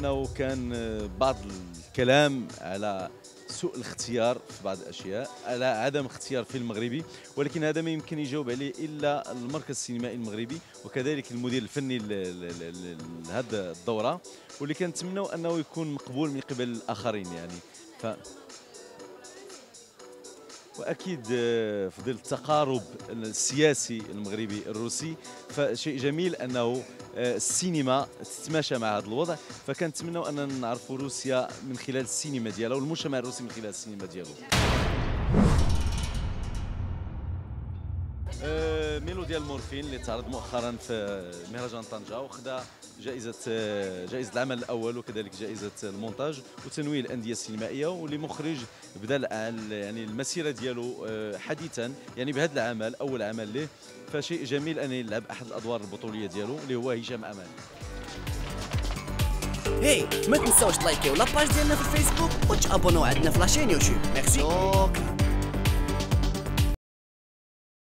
انه كان بعض الكلام على سوء الاختيار في بعض الاشياء، على عدم اختيار فيلم مغربي، ولكن هذا ما يمكن يجاوب عليه الا المركز السينمائي المغربي وكذلك المدير الفني لهذه الدوره، واللي كنتمنوا انه يكون مقبول من قبل الاخرين يعني. واكيد في ظل التقارب السياسي المغربي الروسي، فشيء جميل انه السينما تتماشى مع هذا الوضع، فكنتمنوا اننا نعرفوا روسيا من خلال السينما ديالها والمجتمع الروسي من خلال السينما ديالو. ميلوديا المورفين اللي تعرض مؤخرا في مهرجان طنجة وخذا جائزة العمل الأول وكذلك جائزة المونتاج وتنويه الأندية السينمائية، واللي مخرج بدا يعني المسيرة ديالو حديثا يعني بهذا العمل أول عمل له، فشيء جميل أن يلعب أحد الأدوار البطولية ديالو اللي هو هشام أمان. هي ما تنساوش لايكيو لاباج ديالنا في الفيسبوك وتابوناو عندنا في لاشين يوتيوب. ميرسي.